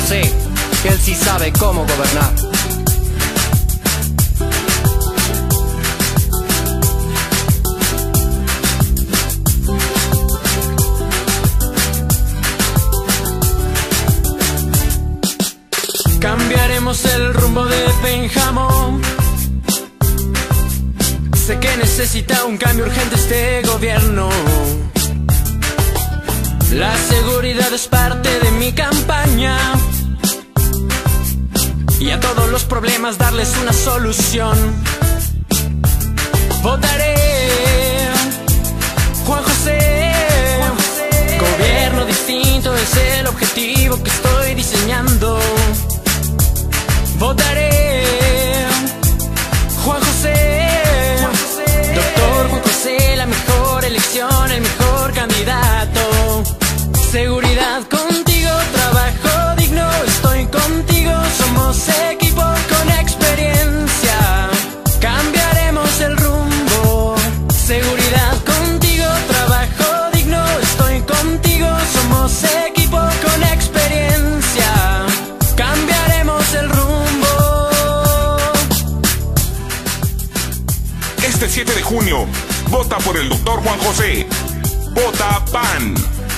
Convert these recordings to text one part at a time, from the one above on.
José, que él sí sabe cómo gobernar. Cambiaremos el rumbo de Pénjamo. Sé que necesita un cambio urgente este gobierno. La seguridad es parte de mi campaña y a todos los problemas darles una solución. Votaré Juan José. Gobierno distinto es el objetivo que estoy diseñando. Votaré Juan José. Doctor Juan José, la mejor elección, el mejor candidato. Seguridad contigo, trabajo digno, estoy contigo, somos equipo con experiencia. Cambiaremos el rumbo. Seguridad contigo, trabajo digno, estoy contigo, somos equipo con experiencia. Cambiaremos el rumbo. Este 7 de junio, vota por el doctor Juan José. Vota PAN.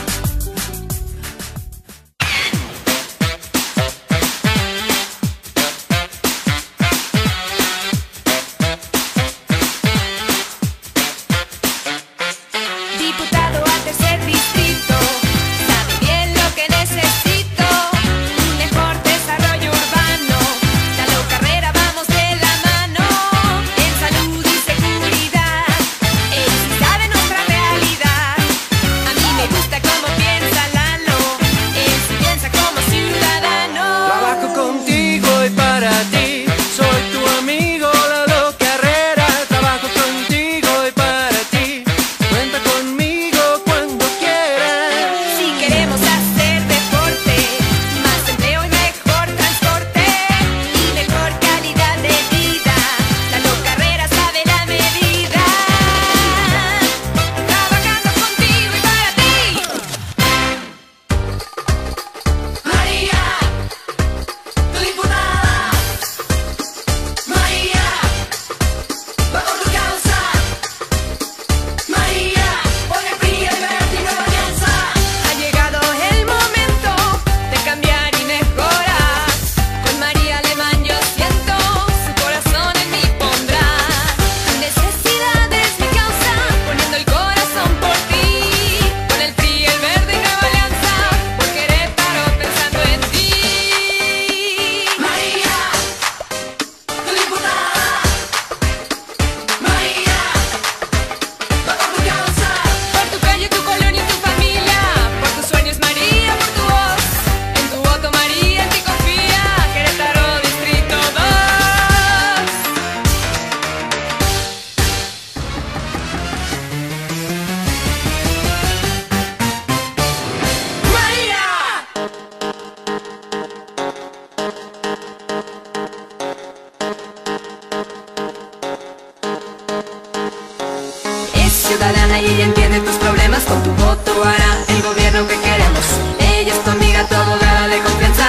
Ciudadana y ella entiende tus problemas, con tu voto hará el gobierno que queremos. Ella es tu amiga, tu abogada de confianza.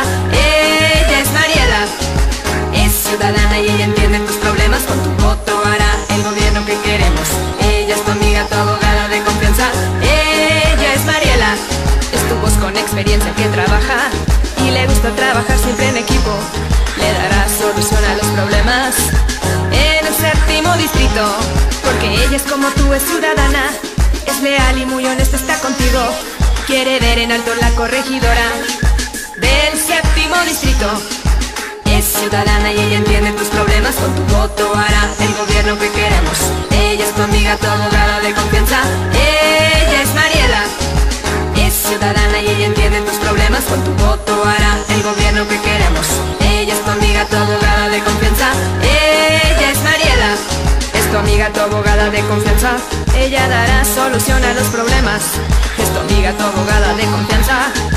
Ella es Mariela. Es ciudadana y ella entiende tus problemas, con tu voto hará el gobierno que queremos. Ella es tu amiga, tu abogada de confianza. Ella es Mariela. Es tu voz con experiencia que trabaja y le gusta trabajar siempre en equipo. Le dará solución a los problemas en el 7º distrito. Porque ella es como tú, es ciudadana, es leal y muy honesta, está contigo. Quiere ver en alto la corregidora del 7º distrito. Es ciudadana y ella entiende tus problemas, con tu voto hará el gobierno que queremos. Ella es tu amiga, tu abogada de confianza. Ella es Mariela. Es ciudadana y ella entiende tus problemas, con tu voto hará el gobierno que queremos. Ella es tu amiga, tu abogada de confianza. Ella es Mariela. Es tu amiga, tu abogada de confianza. Ella dará solución a los problemas. Es tu amiga, tu abogada de confianza.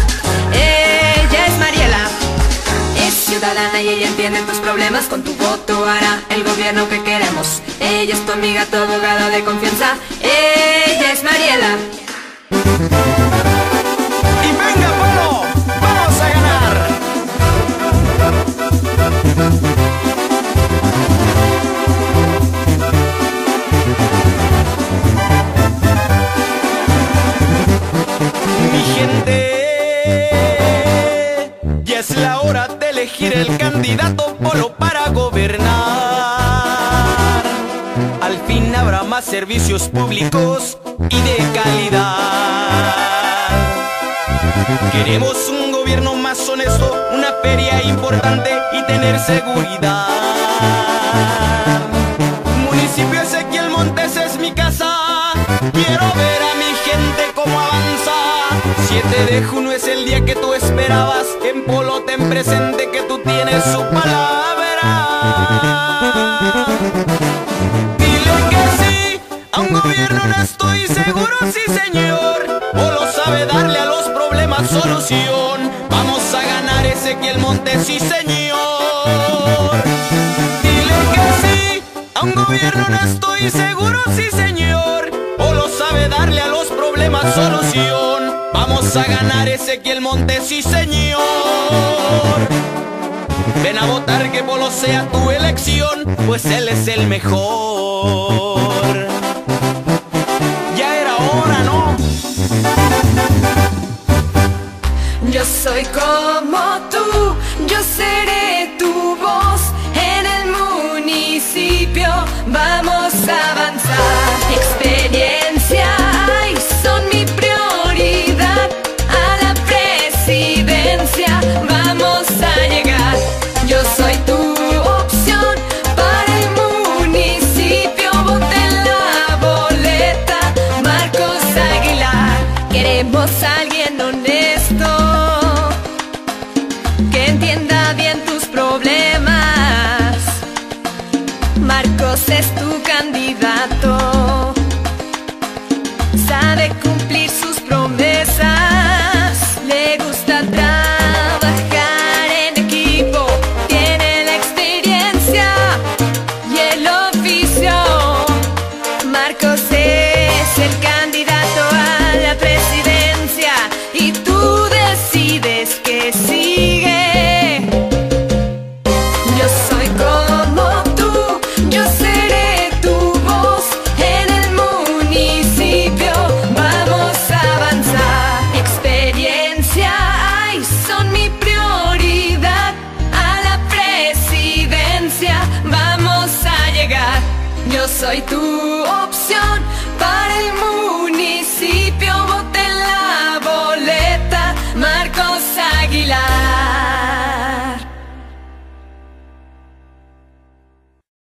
Ella es Mariela. Es ciudadana y ella entiende tus problemas, con tu voto hará el gobierno que queremos. Ella es tu amiga, tu abogada de confianza. Ella es Mariela. Y venga, pueblo, vamos a ganar. Mi gente, ya es la hora de elegir el candidato Polo para gobernar. Al fin habrá más servicios públicos y de calidad. Queremos un gobierno más honesto, una feria importante y tener seguridad. Municipio Ezequiel Montes es mi casa, quiero ver a mi gente cómo avanza. 7 de junio es el día que tú esperabas, en Polo ten presente que tú tienes su palabra. Dile que sí a un gobierno, no estoy seguro, sí señor. Polo sabe darle a los problemas solución. Vamos a ganar Ezequiel Montes, sí señor. Dile que sí a un gobierno, no estoy seguro, sí señor. Polo sabe darle a los problemas solución. Vamos a ganar Ezequiel Montes, sí señor. Ven a votar, que Polo sea tu elección, pues él es el mejor. Ya era hora, ¿no? Yo soy como tú, yo seré tu voz en el municipio. Vamos a avanzar. Experiencia, ay, son mi prioridad. A la presidencia vamos a llegar. Yo soy tu opción para el municipio. Vote en la boleta, Marcos Aguilar. Queremos a alguien honesto, que entienda bien tus problemas. Marcos es tu candidato, sabe cumplir sus promesas, le gusta trabajar en equipo, tiene la experiencia y el oficio. Marcos es el candidato a la presidencia y tú decides que sigue. Yo soy como tú, yo seré tu voz en el municipio. Vamos a avanzar. Experiencia, ay, son mi prioridad. A la presidencia vamos a llegar. Yo soy tu opción para el municipio. Vote en la boleta, Marcos Aguilar.